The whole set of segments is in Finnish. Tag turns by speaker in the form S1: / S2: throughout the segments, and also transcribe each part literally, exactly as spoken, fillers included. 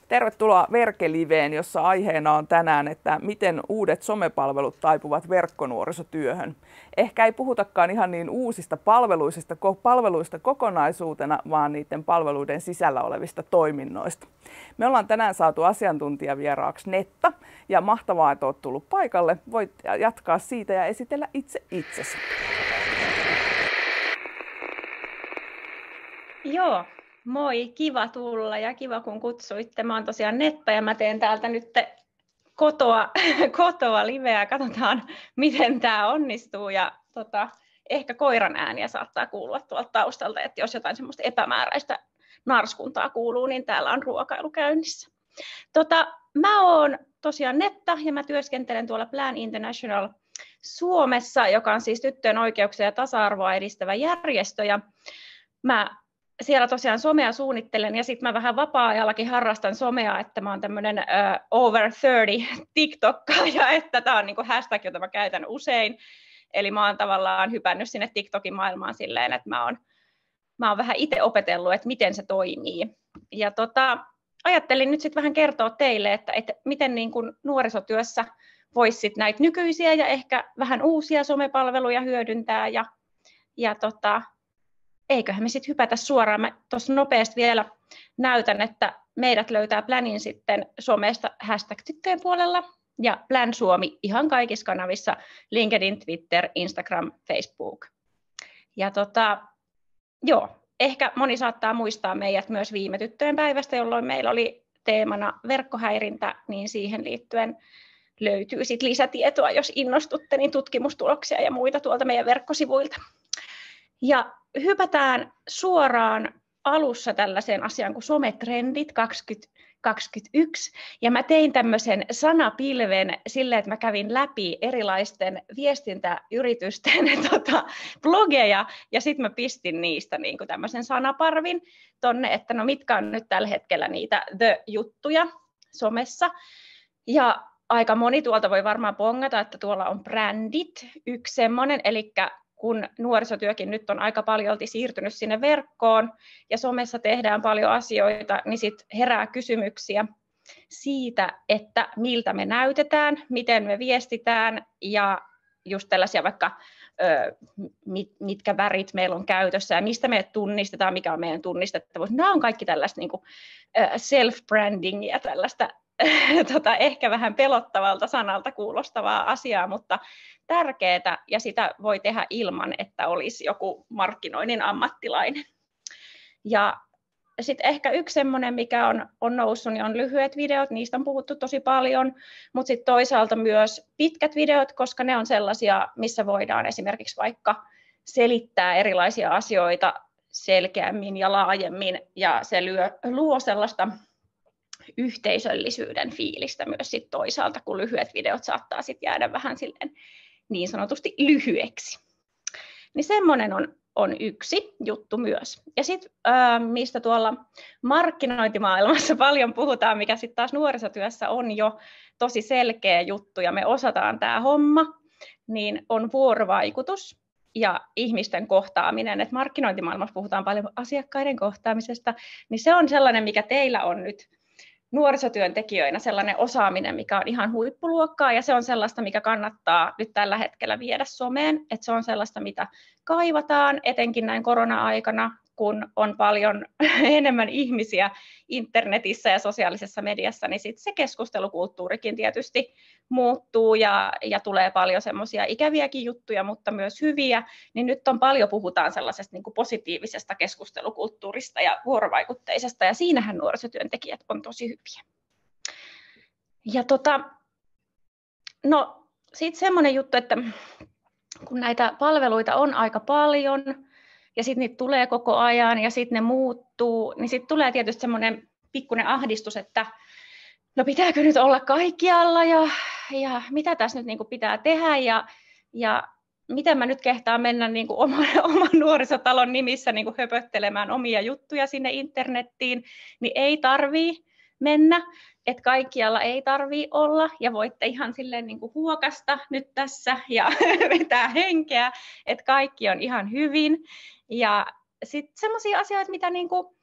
S1: Tervetuloa Verkeliveen, jossa aiheena on tänään, että miten uudet somepalvelut taipuvat verkkonuorisotyöhön. Ehkä ei puhutakaan ihan niin uusista palveluista, palveluista kokonaisuutena, vaan niiden palveluiden sisällä olevista toiminnoista. Me ollaan tänään saatu asiantuntijavieraaksi Netta, ja mahtavaa, että olet tullut paikalle. Voit jatkaa siitä ja esitellä itse itsesi.
S2: Joo, moi, kiva tulla ja kiva kun kutsuitte. Mä oon tosiaan Netta ja mä teen täältä nyt kotoa, kotoa liveä. Katsotaan, miten tää onnistuu ja tota, ehkä koiran ääniä saattaa kuulua tuolta taustalta, että jos jotain semmoista epämääräistä narskuntaa kuuluu, niin täällä on ruokailu käynnissä. Tota, mä oon tosiaan Netta ja mä työskentelen tuolla Plan International Suomessa, joka on siis tyttöjen oikeuksia ja tasa-arvoa edistävä järjestö. Ja mä siellä tosiaan somea suunnittelen ja sitten mä vähän vapaa-ajallakin harrastan somea, että mä oon tämmönen uh, over thirty TikTokkaaja, että tää on niinku hashtag, jota mä käytän usein. Eli mä oon tavallaan hypännyt sinne TikTokin maailmaan silleen, että mä oon, mä oon vähän itse opetellut, että miten se toimii. Ja tota, ajattelin nyt sitten vähän kertoa teille, että, että miten niin kuin nuorisotyössä voisi sit näitä nykyisiä ja ehkä vähän uusia somepalveluja hyödyntää ja, ja tota, eiköhän me sitten hypätä suoraan. Mä tuossa nopeasti vielä näytän, että meidät löytää Planin sitten somesta hashtag tyttöjen puolella ja Plan Suomi ihan kaikissa kanavissa, LinkedIn, Twitter, Instagram, Facebook. Ja tota, joo, ehkä moni saattaa muistaa meidät myös viime tyttöjen päivästä, jolloin meillä oli teemana verkkohäirintä, niin siihen liittyen löytyy sit lisätietoa, jos innostutte, niin tutkimustuloksia ja muita tuolta meidän verkkosivuilta. Ja hypätään suoraan alussa tällaiseen asiaan kuin sometrendit kaksituhattakaksikymmentäyksi. Ja mä tein tämmöisen sanapilven silleen, että mä kävin läpi erilaisten viestintäyritysten tota, blogeja ja sitten mä pistin niistä niin kuin tämmöisen sanaparvin tonne, että no mitkä on nyt tällä hetkellä niitä the-juttuja somessa. Ja aika moni tuolta voi varmaan pongata, että tuolla on brändit, yksi semmoinen, eli kun nuorisotyökin nyt on aika paljolti siirtynyt sinne verkkoon ja somessa tehdään paljon asioita, niin sitten herää kysymyksiä siitä, että miltä me näytetään, miten me viestitään ja just tällaisia vaikka ö, mitkä värit meillä on käytössä ja mistä me tunnistetaan, mikä on meidän tunnistettavuus. Nämä on kaikki tällaista niin kuin self-brandingia, tällaista tota, ehkä vähän pelottavalta sanalta kuulostavaa asiaa, mutta tärkeää ja sitä voi tehdä ilman, että olisi joku markkinoinnin ammattilainen. Ja sitten ehkä yksi semmoinen, mikä on, on noussut, niin on lyhyet videot, niistä on puhuttu tosi paljon, mutta sitten toisaalta myös pitkät videot, koska ne on sellaisia, missä voidaan esimerkiksi vaikka selittää erilaisia asioita selkeämmin ja laajemmin, ja se lyö, luo sellaista yhteisöllisyyden fiilistä myös sit toisaalta, kun lyhyet videot saattaa sit jäädä vähän silleen niin sanotusti lyhyeksi. Niin semmoinen on, on yksi juttu myös. Ja sitten mistä tuolla markkinointimaailmassa paljon puhutaan, mikä sitten taas nuorisotyössä on jo tosi selkeä juttu ja me osataan tämä homma, niin on vuorovaikutus ja ihmisten kohtaaminen. Et markkinointimaailmassa puhutaan paljon asiakkaiden kohtaamisesta, niin se on sellainen, mikä teillä on nyt nuorisotyöntekijöinä sellainen osaaminen, mikä on ihan huippuluokkaa ja se on sellaista, mikä kannattaa nyt tällä hetkellä viedä someen, että se on sellaista, mitä kaivataan, etenkin näin korona-aikana, kun on paljon enemmän ihmisiä internetissä ja sosiaalisessa mediassa, niin sitten se keskustelukulttuurikin tietysti muuttuu ja, ja tulee paljon semmoisia ikäviäkin juttuja, mutta myös hyviä, niin nyt on paljon puhutaan sellaisesta niin kuin positiivisesta keskustelukulttuurista ja vuorovaikutteisesta, ja siinähän nuorisotyöntekijät on tosi hyviä. Ja tota, no sitten semmoinen juttu, että kun näitä palveluita on aika paljon, ja sitten niitä tulee koko ajan ja sitten ne muuttuu, niin sitten tulee tietysti semmoinen pikkuinen ahdistus, että no pitääkö nyt olla kaikkialla ja, ja mitä tässä nyt niinku pitää tehdä ja, ja miten mä nyt kehtaan mennä niinku oman, oman nuorisotalon nimissä niinku höpöttelemään omia juttuja sinne internettiin, niin ei tarvii mennä, että kaikkialla ei tarvii olla ja voitte ihan silleen niinku huokasta nyt tässä ja vetää henkeä, että kaikki on ihan hyvin. Ja sitten semmoisia asioita, mitä niinku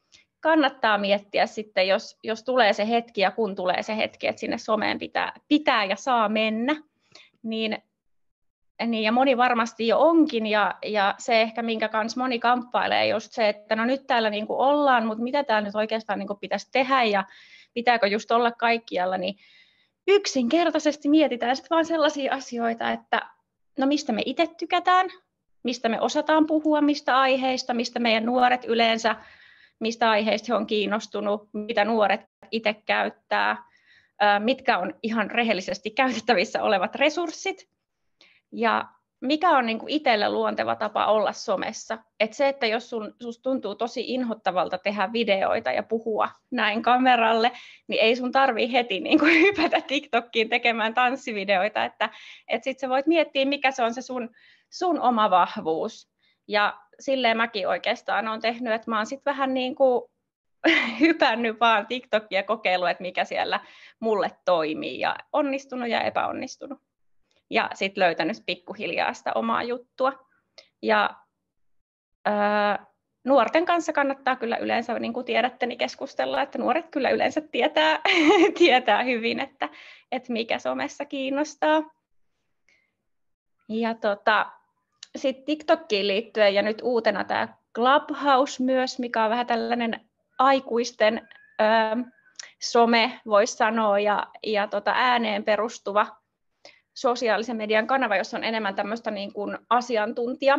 S2: kannattaa miettiä sitten, jos, jos tulee se hetki ja kun tulee se hetki, että sinne someen pitää, pitää ja saa mennä, niin, niin ja moni varmasti jo onkin, ja, ja se ehkä minkä kanssa moni kamppailee, just se, että no nyt täällä niin kuin ollaan, mutta mitä täällä nyt oikeastaan niin kuin pitäisi tehdä, ja pitääkö just olla kaikkialla, niin yksinkertaisesti mietitään sitten vaan sellaisia asioita, että no mistä me itse tykätään, mistä me osataan puhua, mistä aiheista, mistä meidän nuoret yleensä, mistä aiheista he on kiinnostunut, mitä nuoret itse käyttää, mitkä on ihan rehellisesti käytettävissä olevat resurssit ja mikä on niin kuin itselle luonteva tapa olla somessa. Et se, että jos sun, susta tuntuu tosi inhottavalta tehdä videoita ja puhua näin kameralle, niin ei sun tarvii heti niin kuin hypätä TikTokiin tekemään tanssivideoita, että et sit sä voit miettiä, mikä se on se sun, sun oma vahvuus. Ja silleen mäkin oikeastaan olen tehnyt, että mä oon sit vähän niin kuin hypännyt vaan TikTokia ja kokeillut, että mikä siellä mulle toimii ja onnistunut ja epäonnistunut. Ja sitten löytänyt pikkuhiljaa sitä omaa juttua. Ja ää, nuorten kanssa kannattaa kyllä yleensä, niin kuin tiedätte, niin keskustella, että nuoret kyllä yleensä tietää, tietää hyvin, että, että mikä somessa kiinnostaa. Ja tota, sitten TikTokiin liittyen ja nyt uutena tämä Clubhouse myös, mikä on vähän tällainen aikuisten ää, some, voisi sanoa, ja, ja tota ääneen perustuva sosiaalisen median kanava, jossa on enemmän tämmöistä niin kuin asiantuntija,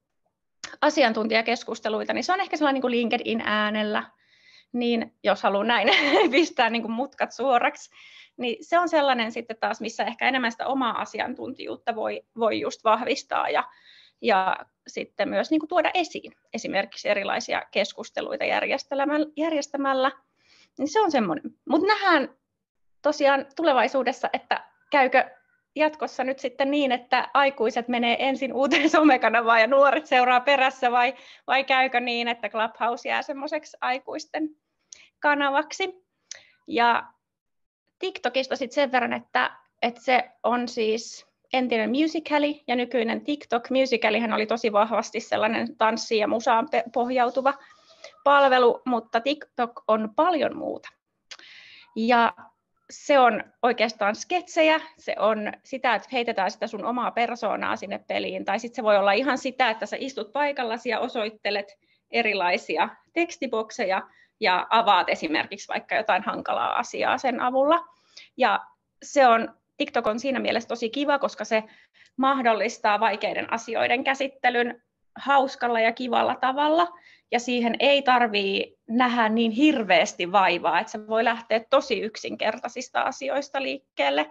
S2: asiantuntijakeskusteluita, niin se on ehkä sellainen niin kuin LinkedIn äänellä, niin jos haluaa näin pistää niin kuin mutkat suoraksi, niin se on sellainen sitten taas, missä ehkä enemmän sitä omaa asiantuntijuutta voi, voi just vahvistaa ja, ja sitten myös niin kuin tuoda esiin esimerkiksi erilaisia keskusteluita järjestämällä, järjestämällä. Niin se on semmoinen. Mutta nähdään tosiaan tulevaisuudessa, että käykö jatkossa nyt sitten niin, että aikuiset menee ensin uuteen somekanavaan ja nuoret seuraa perässä, vai, vai käykö niin, että Clubhouse jää semmoiseksi aikuisten kanavaksi. Ja TikTokista sitten sen verran, että, että se on siis entinen Musical.ly ja nykyinen TikTok. Musical.lyhän oli tosi vahvasti sellainen tanssi- ja musaan pohjautuva palvelu, mutta TikTok on paljon muuta. Ja se on oikeastaan sketsejä, se on sitä, että heitetään sitä sun omaa persoonaa sinne peliin, tai sitten se voi olla ihan sitä, että sä istut paikallasi ja osoittelet erilaisia tekstibokseja ja avaat esimerkiksi vaikka jotain hankalaa asiaa sen avulla. Ja se on, TikTok on siinä mielessä tosi kiva, koska se mahdollistaa vaikeiden asioiden käsittelyn hauskalla ja kivalla tavalla, ja siihen ei tarvitse nähdä niin hirveästi vaivaa, että se voi lähteä tosi yksinkertaisista asioista liikkeelle.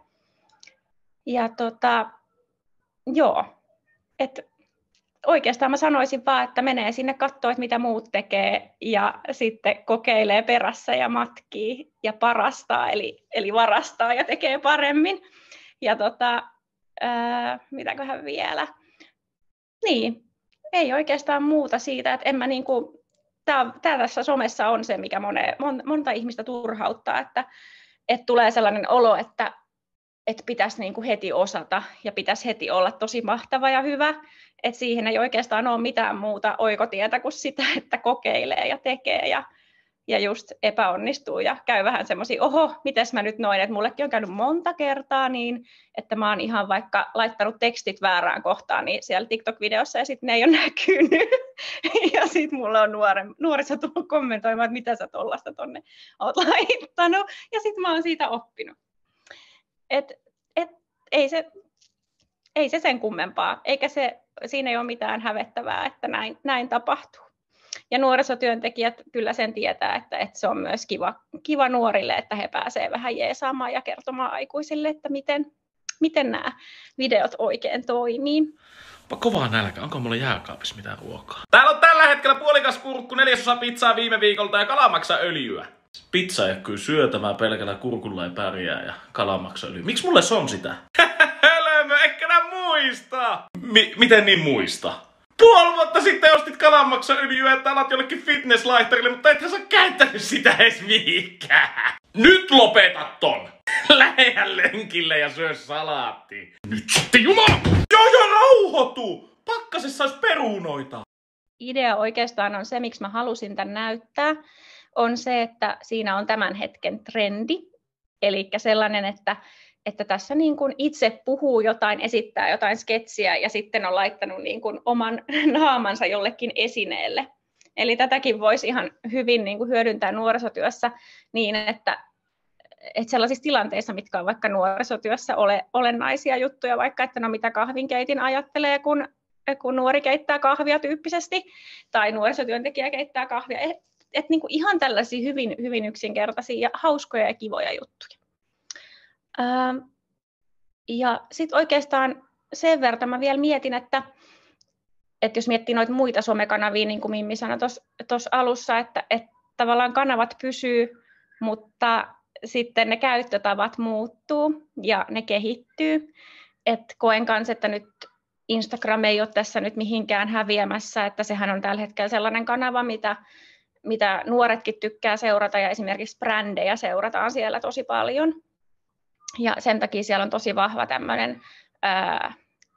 S2: Ja tota, joo, että oikeastaan mä sanoisin vaan, että menee sinne katsoa, että mitä muut tekee, ja sitten kokeilee perässä ja matkii ja parastaa, eli, eli varastaa ja tekee paremmin. Ja tota, ää, mitäköhän vielä? Niin. Ei oikeastaan muuta siitä, että en mä niinku, tää, tää tässä somessa on se, mikä mone, mon, monta ihmistä turhauttaa, että, että tulee sellainen olo, että, että pitäisi niinku heti osata ja pitäisi heti olla tosi mahtava ja hyvä, että siihen ei oikeastaan ole mitään muuta oikotietä kuin sitä, että kokeilee ja tekee ja, ja just epäonnistuu ja käy vähän semmoisia, oho, mites mä nyt noin, että mullekin on käynyt monta kertaa niin, että mä oon ihan vaikka laittanut tekstit väärään kohtaan niin siellä TikTok-videossa ja sitten ne ei ole näkynyt. Ja sitten mulla on nuoren, nuoriso tullut kommentoimaan, että mitä sä tollasta tonne oot laittanut. Ja sitten mä oon siitä oppinut. Et, et, ei, se, ei se sen kummempaa, eikä se, siinä ei ole mitään hävettävää, että näin, näin tapahtuu. Ja nuorisotyöntekijät kyllä sen tietää, että, että se on myös kiva, kiva nuorille, että he pääsevät vähän jeesaamaan ja kertomaan aikuisille, että miten, miten nämä videot oikein toimii.
S3: Onpa kovaa nälkä. Onko mulla jääkaapissa mitään ruokaa? Täällä on tällä hetkellä puolikas kurkku, neljäsosa pizzaa viime viikolta ja kalamaksaöljyä. Pizza ei kyllä syötävää, pelkällä kurkulla ei pärjää ja kalamaksaöljyä. Miksi mulle se on sitä? Hölmö, ehkä nää muista! Mi- miten niin muista? Puoli vuotta sitten ostit kalanmaksaöljyä, että alat jollekin fitnesslaihtarille, mutta ethän sä käyttänyt sitä edes mihinkään. Nyt lopetat ton! Lähehän lenkille ja syö salaattia. Nyt sitten jumala! Joo joo, rauhoitu! Pakkasessa sais perunoita.
S2: Idea oikeastaan on se, miksi mä halusin tän näyttää, on se, että siinä on tämän hetken trendi, eli sellainen, että, että tässä niin kuin itse puhuu jotain, esittää jotain sketsiä ja sitten on laittanut niin kuin oman naamansa jollekin esineelle. Eli tätäkin voisi ihan hyvin niin kuin hyödyntää nuorisotyössä niin, että, että sellaisissa tilanteissa, mitkä on vaikka nuorisotyössä ole olennaisia juttuja, vaikka että no mitä kahvinkeitin ajattelee, kun, kun nuori keittää kahvia tyyppisesti, tai nuorisotyöntekijä keittää kahvia. Et, et niin kuin ihan tällaisia hyvin, hyvin yksinkertaisia ja hauskoja ja kivoja juttuja. Ähm, ja sitten oikeastaan sen verran mä vielä mietin, että että jos miettii noita muita somekanavia, niin kuin Mimmi sanoi tuossa alussa, että, että tavallaan kanavat pysyy, mutta sitten ne käyttötavat muuttuu ja ne kehittyy. Et koen kanssa, että nyt Instagram ei ole tässä nyt mihinkään häviämässä, että sehän on tällä hetkellä sellainen kanava, mitä, mitä nuoretkin tykkää seurata ja esimerkiksi brändejä seurataan siellä tosi paljon. Ja sen takia siellä on tosi vahva tämmöinen ää,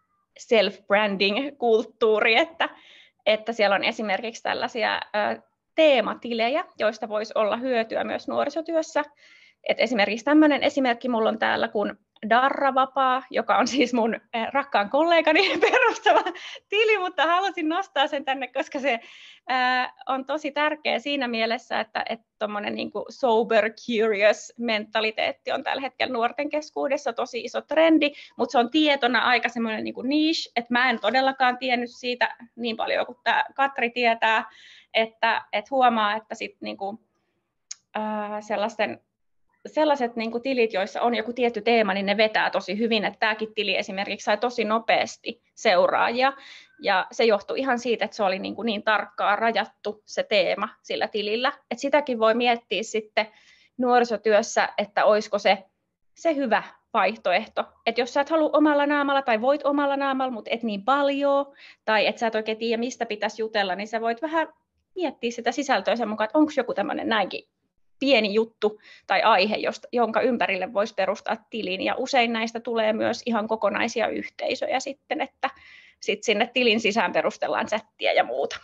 S2: self-branding-kulttuuri, että, että siellä on esimerkiksi tällaisia ä, teematilejä, joista voisi olla hyötyä myös nuorisotyössä. Et esimerkiksi tämmöinen esimerkki mulla on täällä kuin Darravapaa, joka on siis mun ä, rakkaan kollegani perustama tili, mutta halusin nostaa sen tänne, koska se ä, on tosi tärkeä siinä mielessä, että tuommoinen niinku sober curious mentaliteetti on tällä hetkellä nuorten keskuudessa tosi iso trendi, mutta se on tietona aika semmoinen niinku niche, että mä en todellakaan tiennyt siitä niin paljon kuin tämä Katri tietää, että et huomaa, että sit niinku, ää, sellaisten sellaiset niin kuin tilit, joissa on joku tietty teema, niin ne vetää tosi hyvin. Että tämäkin tili esimerkiksi sai tosi nopeasti seuraajia. Ja se johtui ihan siitä, että se oli niin, kuin niin tarkkaan rajattu se teema sillä tilillä. Että sitäkin voi miettiä sitten nuorisotyössä, että olisiko se, se hyvä vaihtoehto. Että jos sä et halua omalla naamalla tai voit omalla naamalla, mutta et niin paljon, tai et sä et oikein tiedä, mistä pitäisi jutella, niin sä voit vähän miettiä sitä sisältöä sen mukaan, että onko joku tämmöinen näinkin pieni juttu tai aihe, josta, jonka ympärille voisi perustaa tilin. Ja usein näistä tulee myös ihan kokonaisia yhteisöjä sitten, että sit sinne tilin sisään perustellaan chattia ja muuta.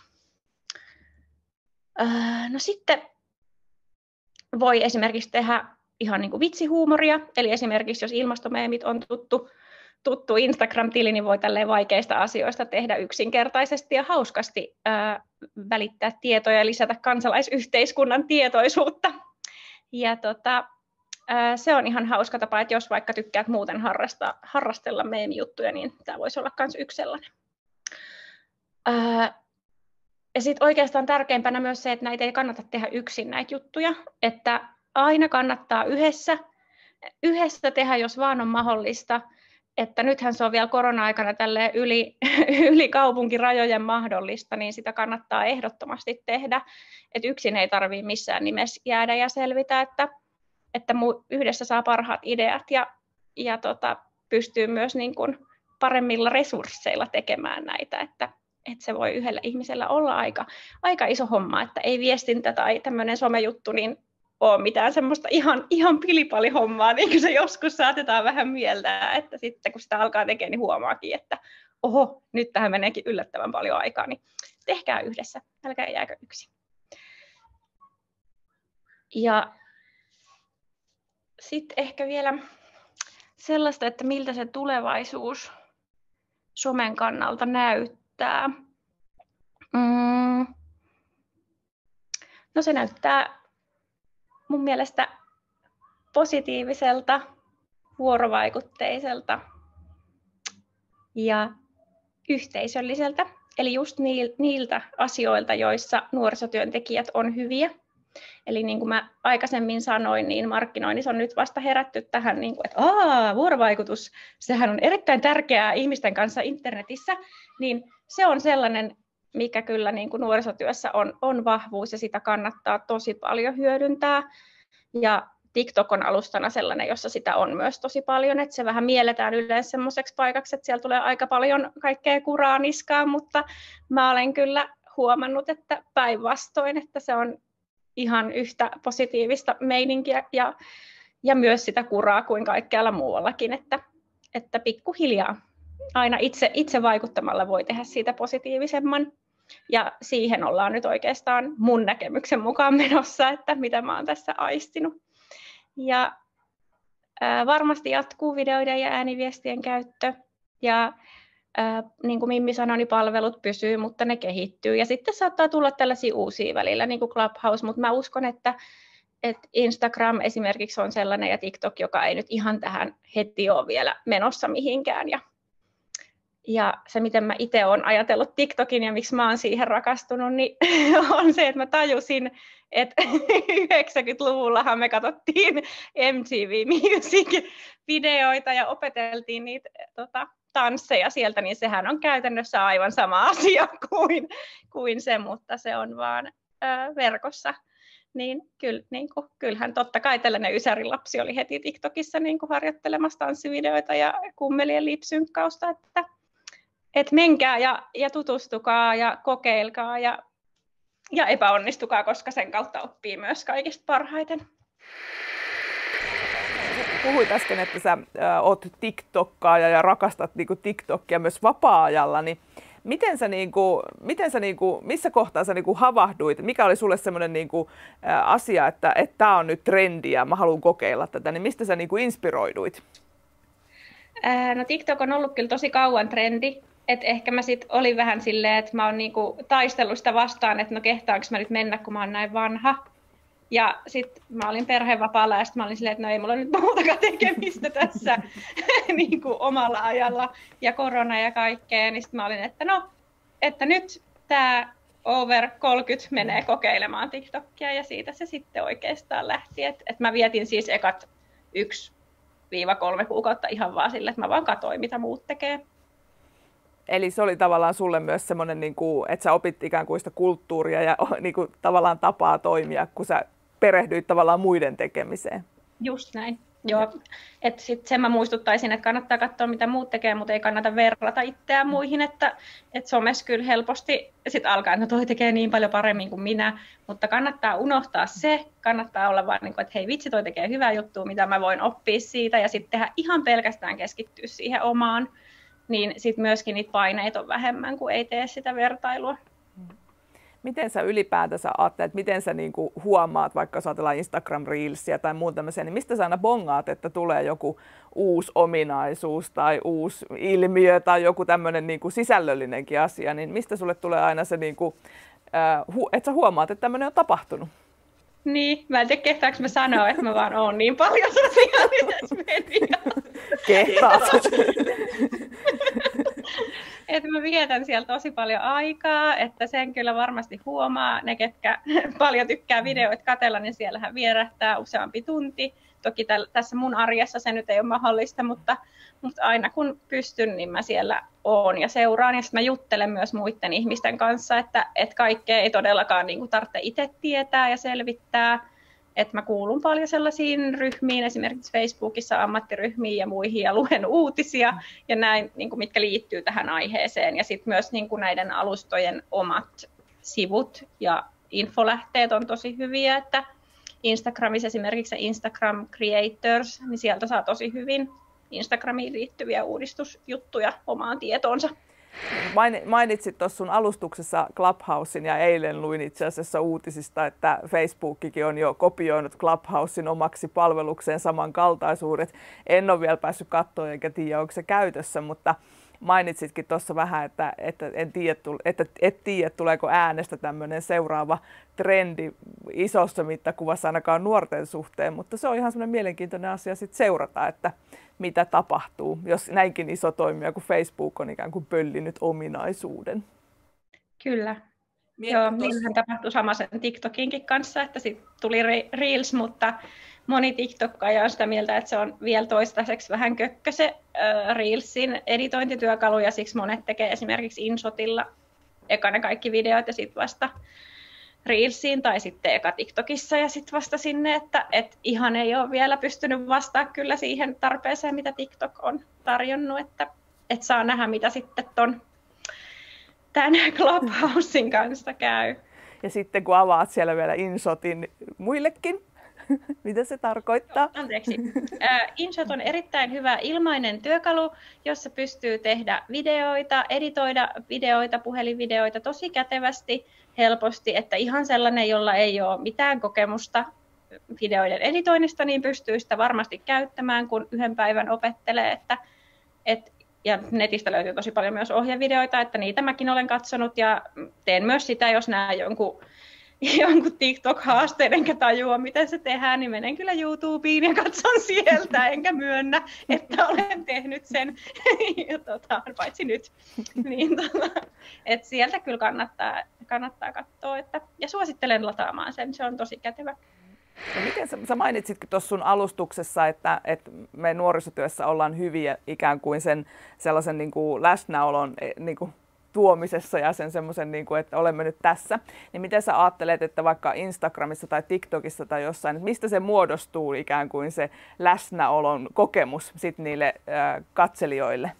S2: Öö, no sitten voi esimerkiksi tehdä ihan niin kuin vitsihuumoria, eli esimerkiksi jos ilmastomeemit on tuttu, tuttu Instagram-tili, niin voi tälleen vaikeista asioista tehdä yksinkertaisesti ja hauskasti ää, välittää tietoja ja lisätä kansalaisyhteiskunnan tietoisuutta. Ja tota, ää, se on ihan hauska tapa, että jos vaikka tykkäät muuten harrastaa, harrastella meemijuttuja, niin tämä voisi olla myös yksi sellainen. Ää, ja sitten oikeastaan tärkeimpänä myös se, että näitä ei kannata tehdä yksin näitä juttuja, että aina kannattaa yhdessä, yhdessä tehdä, jos vaan on mahdollista. Että nythän se on vielä korona-aikana tälleen yli, yli kaupunkirajojen mahdollista, niin sitä kannattaa ehdottomasti tehdä. Että yksin ei tarvitse missään nimessä jäädä ja selvitä, että, että yhdessä saa parhaat ideat ja, ja tota, pystyy myös niin kuin paremmilla resursseilla tekemään näitä. Että, että se voi yhdellä ihmisellä olla aika, aika iso homma, että ei viestintä tai tämmöinen somejuttu, niin ole mitään semmoista ihan, ihan pilipalihommaa, niin kuin se joskus saatetaan vähän mieltää, että sitten kun sitä alkaa tekemään, niin huomaakin, että oho, nyt tähän meneekin yllättävän paljon aikaa, niin tehkää yhdessä, älkää jääkö yksin. Ja sitten ehkä vielä sellaista, että miltä se tulevaisuus somen kannalta näyttää. Mm. No se näyttää mun mielestä positiiviselta, vuorovaikutteiselta ja yhteisölliseltä. Eli just niiltä asioilta, joissa nuorisotyöntekijät on hyviä. Eli niin kuin mä aikaisemmin sanoin, niin markkinoinnissa on nyt vasta herätty tähän, niin kuin, että Aa, vuorovaikutus, sehän on erittäin tärkeää ihmisten kanssa internetissä. Niin se on sellainen, mikä kyllä niin kuin nuorisotyössä on, on vahvuus ja sitä kannattaa tosi paljon hyödyntää. Ja TikTok on alustana sellainen, jossa sitä on myös tosi paljon, että se vähän mielletään yleensä semmoiseksi paikaksi, että siellä tulee aika paljon kaikkea kuraa niskaan, mutta mä olen kyllä huomannut, että päinvastoin, että se on ihan yhtä positiivista meininkiä ja, ja myös sitä kuraa kuin kaikkialla muuallakin, että, että pikkuhiljaa aina itse, itse vaikuttamalla voi tehdä siitä positiivisemman. Ja siihen ollaan nyt oikeastaan mun näkemyksen mukaan menossa, että mitä mä oon tässä aistinut. Ja ää, varmasti jatkuu videoiden ja ääniviestien käyttö. Ja ää, niin kuin Mimmi sanoi, niin palvelut pysyy, mutta ne kehittyy. Ja sitten saattaa tulla tällaisia uusia välillä, niin kuin Clubhouse, mutta mä uskon, että, että Instagram esimerkiksi on sellainen ja TikTok, joka ei nyt ihan tähän heti ole vielä menossa mihinkään. Ja Ja se, miten mä itse olen ajatellut TikTokin ja miksi mä oon siihen rakastunut, niin on se, että mä tajusin, että yhdeksänkymmentäluvullahan me katsottiin M T V Music-videoita ja opeteltiin niitä tota, tansseja sieltä, niin sehän on käytännössä aivan sama asia kuin, kuin se, mutta se on vaan ö, verkossa. Niin, kyll, niin kuin, kyllähän totta kai tällainen ysärin lapsi oli heti TikTokissa niin kuin harjoittelemassa tanssivideoita ja kummelien lipsynkkausta, että Et menkää ja, ja tutustukaa ja kokeilkaa ja, ja epäonnistukaa, koska sen kautta oppii myös kaikista parhaiten.
S1: Puhuit äsken, että sä äh, oot TikTokkaaja ja rakastat niinku TikTokia myös vapaa-ajalla, niin miten sä, niinku, miten sä niinku, missä kohtaa sä niinku havahduit? Mikä oli sulle semmoinen niinku, äh, asia, että tämä on nyt trendi ja mä haluan kokeilla tätä, niin mistä sä niinku inspiroiduit?
S2: Äh, no TikTok on ollut kyllä tosi kauan trendi. Et ehkä mä sit olin vähän silleen, että mä oon niinku taistellut sitä vastaan, että no kehtaanko mä nyt mennä, kun mä oon näin vanha. Ja sitten mä olin perhevapaalla ja sit mä olin silleen, että no ei mulla nyt muutakaan tekemistä tässä niinku omalla ajalla ja korona ja kaikkea. Niin sit mä olin, että no, että nyt tää over kolmekymmentä menee kokeilemaan TikTokia ja siitä se sitten oikeastaan lähti. Että et mä vietin siis ekat yksi viiva kolme kuukautta ihan vaan sille, että mä vaan katsoin, mitä muut tekee.
S1: Eli se oli tavallaan sulle myös semmoinen, niin kuin, että sä opit ikään kuin sitä kulttuuria ja niin kuin, tavallaan tapaa toimia, kun sä perehdyit tavallaan muiden tekemiseen.
S2: Just näin. Joo. Et sit sen mä muistuttaisin, että kannattaa katsoa, mitä muut tekee, mutta ei kannata verrata itseään muihin. Että et somessa kyllä helposti sit alkaa, että no toi tekee niin paljon paremmin kuin minä, mutta kannattaa unohtaa se. Kannattaa olla vaan, niin kuin, että hei vitsi, toi tekee hyvää juttua, mitä mä voin oppia siitä ja sitten tehdä ihan pelkästään keskittyä siihen omaan. Niin sitten myöskin niitä paineita on vähemmän, kun ei tee sitä vertailua.
S1: Miten sä ylipäätänsä ajattelet, miten sä niinku huomaat, vaikka jos ajatellaan Instagram Reelsia tai muuta tämmöisiä, niin mistä sä aina bongaat, että tulee joku uusi ominaisuus tai uusi ilmiö tai joku tämmöinen niinku sisällöllinenkin asia, niin mistä sulle tulee aina se, niinku, äh, hu- että sä huomaat, että tämmöinen on tapahtunut?
S2: Niin, mä en tiedä kehtaanko mä sanoa, että mä vaan oon niin paljon sosiaalisessa mediassa.
S1: Kehtaat.
S2: Että mä vietän siellä tosi paljon aikaa, että sen kyllä varmasti huomaa. Ne, ketkä paljon tykkää videoita katsella, niin siellähän vierähtää useampi tunti. Toki täl, tässä mun arjessa se nyt ei ole mahdollista, mutta, mutta aina kun pystyn, niin mä siellä oon ja seuraan. Ja sitten mä juttelen myös muiden ihmisten kanssa, että, että kaikkea ei todellakaan niin kuin tarvitse itse tietää ja selvittää. Että mä kuulun paljon sellaisiin ryhmiin, esimerkiksi Facebookissa ammattiryhmiin ja muihin, ja luen uutisia ja näin, niin kuin mitkä liittyy tähän aiheeseen. Ja sitten myös niin kuin näiden alustojen omat sivut ja infolähteet on tosi hyviä, että Instagramissa esimerkiksi Instagram Creators, niin sieltä saa tosi hyvin Instagramiin liittyviä uudistusjuttuja omaan tietoonsa.
S1: Mainitsit tuossa sun alustuksessa Clubhousen ja eilen luin itse asiassa uutisista, että Facebookikin on jo kopioinut Clubhousen omaksi palvelukseen samankaltaisuudet. En ole vielä päässyt katsoa eikä tiedä, onko se käytössä, mutta mainitsitkin tuossa vähän, että, että en tiedä, että et tiedä, tuleeko äänestä tämmöinen seuraava trendi isossa mittakuvassa ainakaan nuorten suhteen, mutta se on ihan semmoinen mielenkiintoinen asia sit seurata, että mitä tapahtuu, jos näinkin iso toimija kuin Facebook on ikään kuin pöllinyt ominaisuuden.
S2: Kyllä. Joo, niinhän tapahtui sama sen TikTokinkin kanssa, että sitten tuli Reels, mutta moni TikTokkaaja on sitä mieltä, että se on vielä toistaiseksi vähän kökkö se äh, Reelsin editointityökalu, ja siksi monet tekee esimerkiksi InShotilla eka ne kaikki videot ja sitten vasta Reelsiin tai sitten eka TikTokissa ja sitten vasta sinne, että et ihan ei ole vielä pystynyt vastaamaan kyllä siihen tarpeeseen, mitä TikTok on tarjonnut, että et saa nähdä, mitä sitten ton tämän Clubhousen kanssa käy.
S1: Ja sitten kun avaat siellä vielä InShotin muillekin Mitä se tarkoittaa?
S2: Anteeksi. InShot on erittäin hyvä ilmainen työkalu, jossa pystyy tehdä videoita, editoida videoita, puhelinvideoita tosi kätevästi, helposti, että ihan sellainen, jolla ei ole mitään kokemusta videoiden editoinnista, niin pystyy sitä varmasti käyttämään, kun yhden päivän opettelee, että, et, ja netistä löytyy tosi paljon myös ohjevideoita, että niitä mäkin olen katsonut ja teen myös sitä, jos näen jonkun jonkun TikTok-haasteen, enkä tajua, miten se tehdään, niin menen kyllä YouTubeen ja katson sieltä, enkä myönnä, että olen tehnyt sen, ja tota, paitsi nyt. Niin, tota, et sieltä kyllä kannattaa, kannattaa katsoa, että, ja suosittelen lataamaan sen, se on tosi kätevä.
S1: No miten sä, sä mainitsitkin tuossa sun alustuksessa, että, että me nuorisotyössä ollaan hyviä ikään kuin sen sellaisen niin kuin läsnäolon niin kuin tuomisessa ja sen semmoisen, niin kuin, että olemme nyt tässä, niin miten sä ajattelet, että vaikka Instagramissa tai TikTokissa tai jossain, että mistä se muodostuu ikään kuin se läsnäolon kokemus sit niille äh, katselijoille?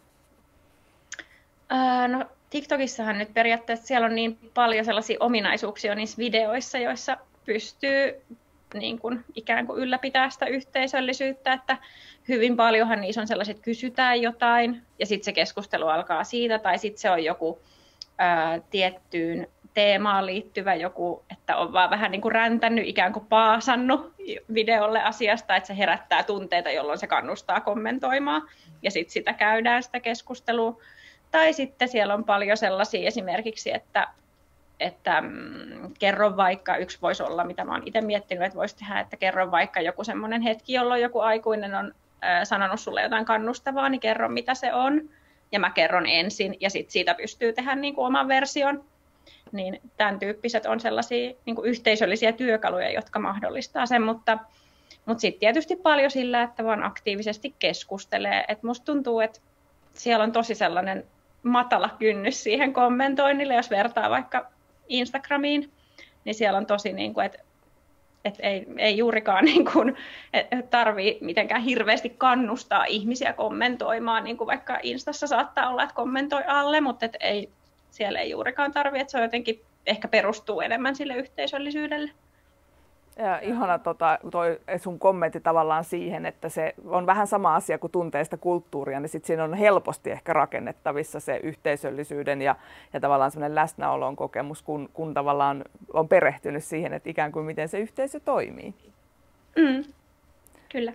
S2: Äh, no TikTokissahan nyt periaatteessa siellä on niin paljon sellaisia ominaisuuksia niissä videoissa, joissa pystyy niin kuin, ikään kuin ylläpitää sitä yhteisöllisyyttä, että hyvin paljonhan niissä on sellaiset, että kysytään jotain ja sitten se keskustelu alkaa siitä, tai sitten se on joku ää, tiettyyn teemaan liittyvä joku, että on vaan vähän niin kuin räntänyt, ikään kuin paasannut videolle asiasta, että se herättää tunteita, jolloin se kannustaa kommentoimaan ja sitten sitä käydään sitä keskustelua. Tai sitten siellä on paljon sellaisia esimerkiksi, että että mm, kerro vaikka, yksi voisi olla, mitä mä oon itse miettinyt, että voisi tehdä, että kerro vaikka joku semmoinen hetki, jolloin joku aikuinen on äh, sanonut sulle jotain kannustavaa, niin kerro mitä se on, ja mä kerron ensin, ja sitten siitä pystyy tehdä niin kuin oman version. Niin tämän tyyppiset on sellaisia niin kuin yhteisöllisiä työkaluja, jotka mahdollistaa sen, mutta, mutta sitten tietysti paljon sillä, että vaan aktiivisesti keskustelee. Et musta tuntuu, että siellä on tosi sellainen matala kynnys siihen kommentoinnille, jos vertaa vaikka Instagramiin, niin siellä on tosi, niin kuin, että, että ei, ei juurikaan niin kuin, tarvitse mitenkään hirveästi kannustaa ihmisiä kommentoimaan, niin kuin vaikka Instassa saattaa olla, että kommentoi alle, mutta että ei, siellä ei juurikaan tarvitse, että se on jotenkin ehkä perustuu enemmän sille yhteisöllisyydelle.
S1: Ja ihana tota, toi sun kommentti tavallaan siihen, että se on vähän sama asia kuin tuntee sitä kulttuuria, niin sit siinä on helposti ehkä rakennettavissa se yhteisöllisyyden ja, ja tavallaan semmoinen läsnäolon kokemus, kun, kun tavallaan on perehtynyt siihen, että ikään kuin miten se yhteisö toimii.
S2: Mm, kyllä.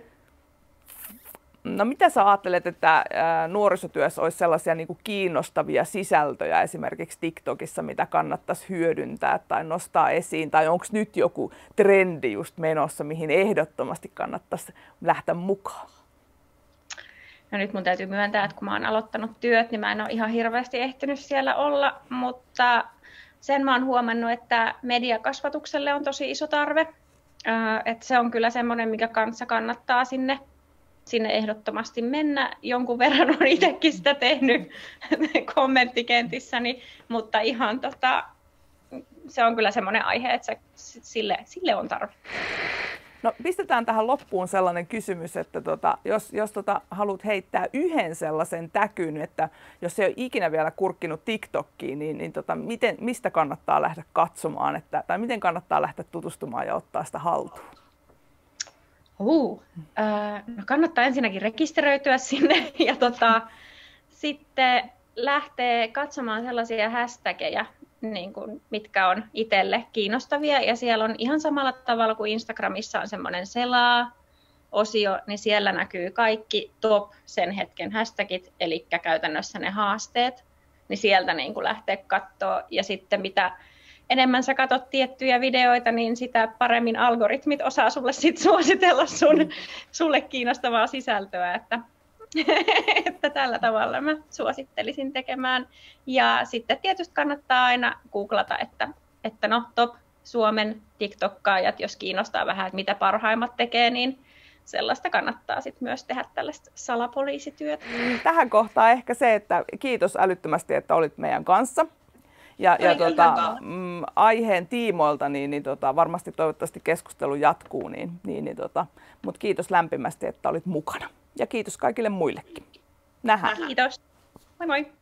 S1: No mitä sä ajattelet, että nuorisotyössä olisi sellaisia niin kuin kiinnostavia sisältöjä esimerkiksi TikTokissa, mitä kannattaisi hyödyntää tai nostaa esiin? Tai onko nyt joku trendi just menossa, mihin ehdottomasti kannattaisi lähteä mukaan?
S2: No nyt mun täytyy myöntää, että kun mä oon aloittanut työt, niin mä en ole ihan hirveästi ehtinyt siellä olla, mutta sen mä oon huomannut, että mediakasvatukselle on tosi iso tarve. Että se on kyllä semmoinen, mikä kanssa kannattaa sinne sinne ehdottomasti mennä. Jonkun verran on itsekin sitä tehnyt kommenttikentissäni, mutta ihan tota, se on kyllä semmoinen aihe, että se, sille, sille on tarve.
S1: No pistetään tähän loppuun sellainen kysymys, että tota, jos, jos tota, haluat heittää yhden sellaisen täkyn, että jos ei ole ikinä vielä kurkkinut TikTokiin, niin, niin tota, miten, mistä kannattaa lähteä katsomaan, että, tai miten kannattaa lähteä tutustumaan ja ottaa sitä haltuun?
S2: Uh, äh, no kannattaa ensinnäkin rekisteröityä sinne ja tota, sitten lähtee katsomaan sellaisia hashtageja, niin kuin, mitkä on itselle kiinnostavia. Ja siellä on ihan samalla tavalla kuin Instagramissa on semmoinen selaa-osio, niin siellä näkyy kaikki top sen hetken hashtagit, eli käytännössä ne haasteet. Niin sieltä niin kuin lähtee katsoa ja sitten mitä enemmän sä katsot tiettyjä videoita, niin sitä paremmin algoritmit osaa sulle sit suositella sun, sulle kiinnostavaa sisältöä, että, että tällä tavalla mä suosittelisin tekemään. Ja sitten tietysti kannattaa aina googlata, että, että no top Suomen TikTokkaajat, jos kiinnostaa vähän, että mitä parhaimmat tekee, niin sellaista kannattaa sit myös tehdä tällaista salapoliisityötä.
S1: Tähän kohtaan ehkä se, että kiitos älyttömästi, että olit meidän kanssa. Ja, ja tota, mm, aiheen tiimoilta, niin, niin tota, varmasti toivottavasti keskustelu jatkuu, niin, niin, niin tota, mutta kiitos lämpimästi, että olit mukana. Ja kiitos kaikille muillekin. Nähdään.
S2: Kiitos. Moi moi.